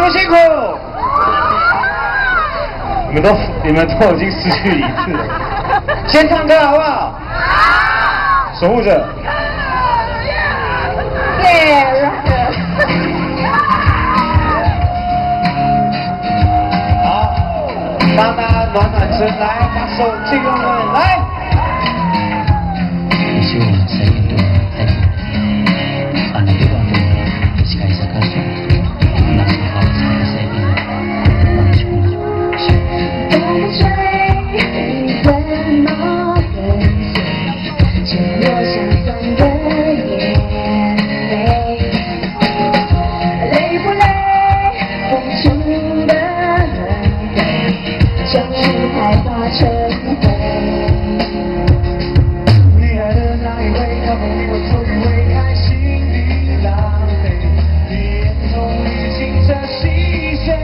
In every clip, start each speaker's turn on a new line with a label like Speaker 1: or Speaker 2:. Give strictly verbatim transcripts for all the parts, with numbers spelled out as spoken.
Speaker 1: 们辛苦！你们都你们都已经失去理智了。先唱歌好不好？守护者。
Speaker 2: 耶！
Speaker 1: 好，让大家暖暖身，来，把手借给我们，来。
Speaker 3: 希望最近都太平。あの出番で司会者から那时候才在身边，我去过。
Speaker 2: 风吹你的毛根线，就落下酸的眼泪。累不累？风中的轮回，将树开化成灰。
Speaker 1: 你爱的那一位，他梦里我总会开心地浪费，你眼中已经着细碎。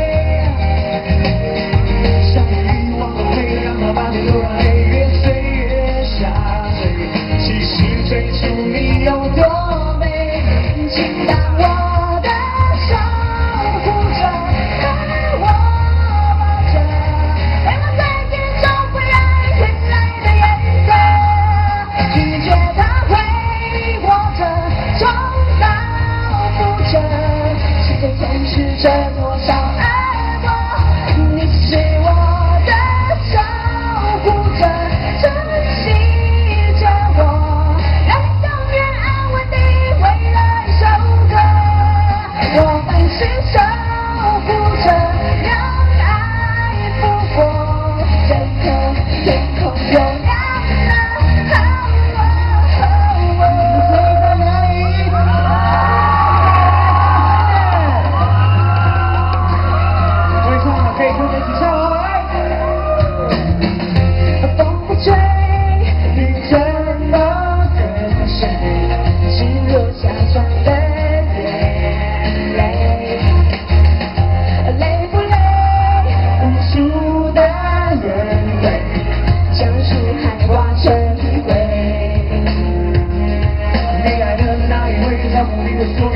Speaker 1: 像遗忘的泪，让它把你流让泪越碎越下坠。其实最初你有多美，
Speaker 2: 请当我的守护者，陪我抱着，陪我在天中回来回来的颜色，拒绝它会活着，重蹈覆辙，世界充斥着多少恶魔，你是我的守护者，珍惜着我，让你永远安稳地为了一首歌，我们是守护者，让爱复活，这颗天空有亮了，你会在哪里？
Speaker 1: 会唱的可以跟我们一起唱哦，来。
Speaker 2: 风不吹，雨怎么跟随，只落下酸的眼泪。累不累？无数的轮回，将树海化成灰。
Speaker 1: 你爱的那一位，他梦里的所